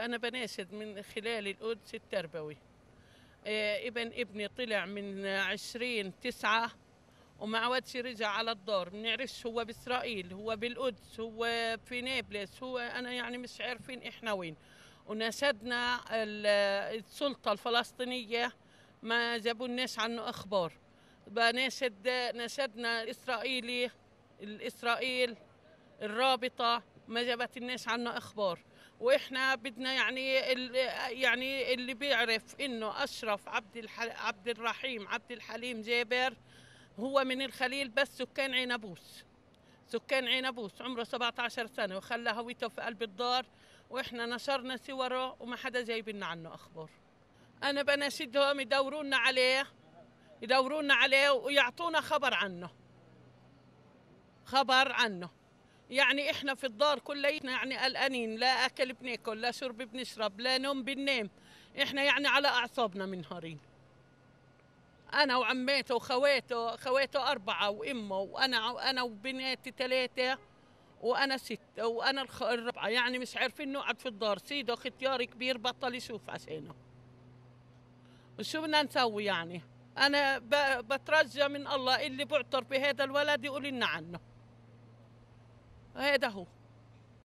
أنا بناشد من خلال القدس التربوي. ابني طلع من 20/9 وما عودش رجع على الدار، منعرفش هو بإسرائيل، هو بالقدس، هو في نابلس، هو أنا يعني مش عارفين إحنا وين. وناشدنا السلطة الفلسطينية، ما جابولناش عنه أخبار. ناشدنا الإسرائيل الرابطة، ما جابتلناش عنه أخبار. وإحنا بدنا يعني اللي بيعرف إنه أشرف عبد الرحيم عبد الحليم جابر هو من الخليل، بس سكان عنبوس عمره 17 سنة، وخلى هويته في قلب الدار، وإحنا نشرنا صوره وما حدا جايب لنا عنه أخبار. أنا بناشدهم يدورونا عليه ويعطونا خبر عنه. يعني إحنا في الدار كليتنا يعني قلقانين، لا أكل بناكل، لا شرب بنشرب، لا نوم بننام. إحنا يعني على أعصابنا منهارين. أنا وعماته خواته 4 وإمه، وأنا وبناتي 3، وأنا 6، وأنا الرابعة. يعني مش عارفين نقعد في الدار. سيده ختيار كبير بطل يشوف عشانه. وشو بدنا نسوي يعني؟ أنا بترجى من الله اللي بعتر بهذا الولد يقول لنا عنه. هذا هو.